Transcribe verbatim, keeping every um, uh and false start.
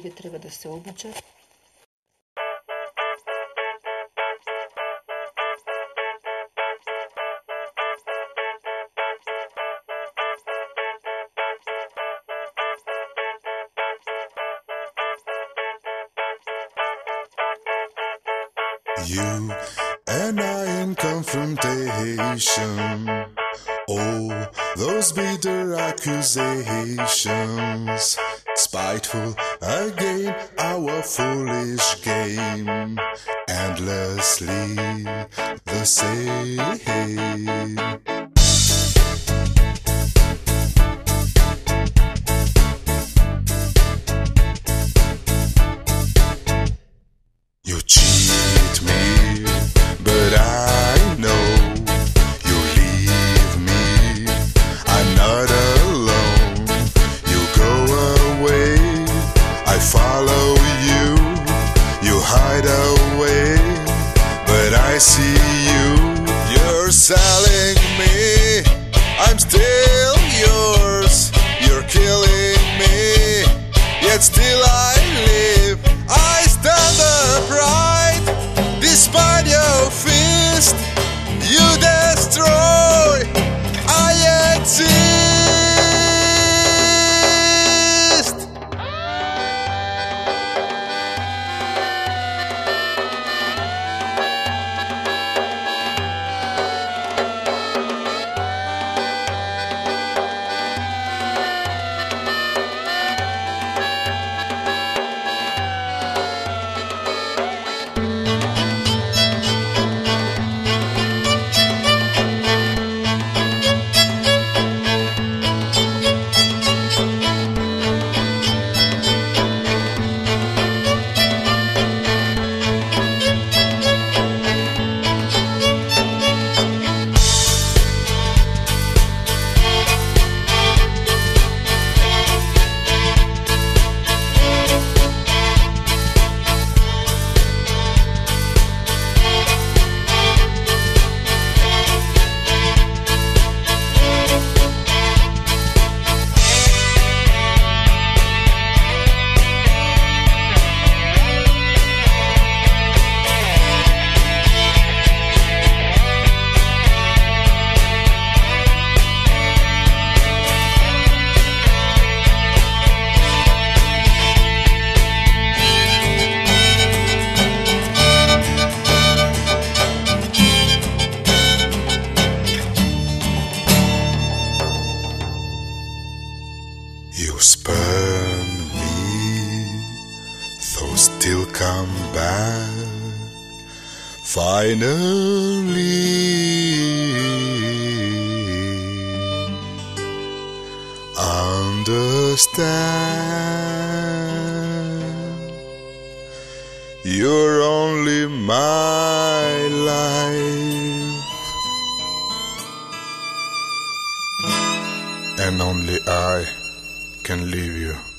ljudi treba da se obuče. You and I in confrontation. Oh, those bitter accusations. Spiteful again, our foolish game. Endlessly the same. You cheat me, but I know you leave me. I'm not alone. You go away, I follow you. You hide away, but I see you. You're selling me, I'm still yours. You're killing me, yet still I live. I stand upright, despite your fist. You destroy, I exist. You spurn me, though still come back. Finally, understand. You're only my life, and only I can leave you.